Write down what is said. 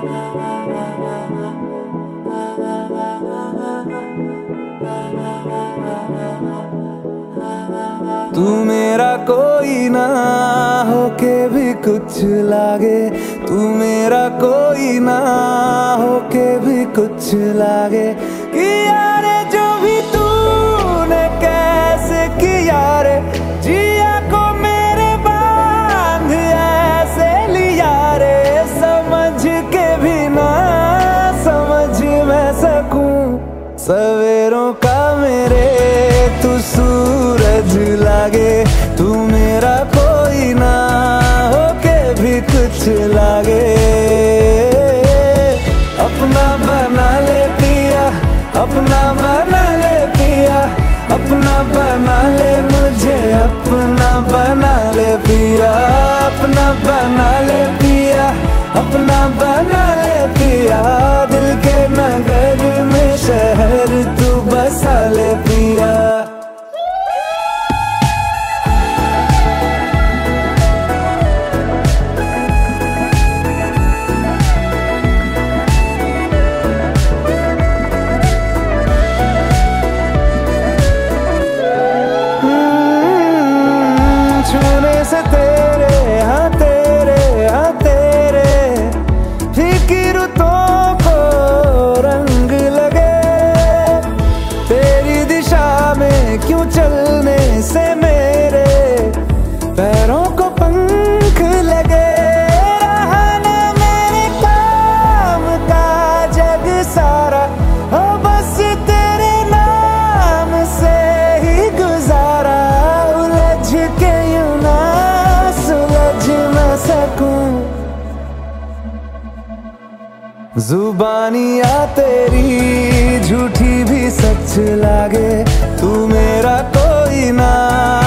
तू मेरा कोई ना होके भी कुछ लागे, तू मेरा कोई ना होके भी कुछ लागे। कि यारे जो भी तूने कैसे किया रे, जिया को मेरे बांध ऐसे लिया रे। समझ के भी ना समझ मैं सकूं सवेरों का मेरे तू सूरज लागे। तू मेरा कोई ना होके भी कुछ लागे। अपना बना ले पिया, अपना बना ले पिया, अपना बना ले मुझे, अपना बना ले पिया, अपना बना ले पिया, अपना बना ले पिया। दिल के नगर में शहर तू बसा ले पिया। से तेरे हाँ तेरे फिक्रों को रंग लगे। तेरी दिशा में क्यों चलने से मेरे पैरों को पंख लगे। रहा ना मेरे काम का जग सारा, हो बस तेरे नाम से ही गुजारा। उलझ के यूं ना सुलझ न सकूं, जुबानियाँ तेरी झूठी भी सच लागे। तू मेरा कोई ना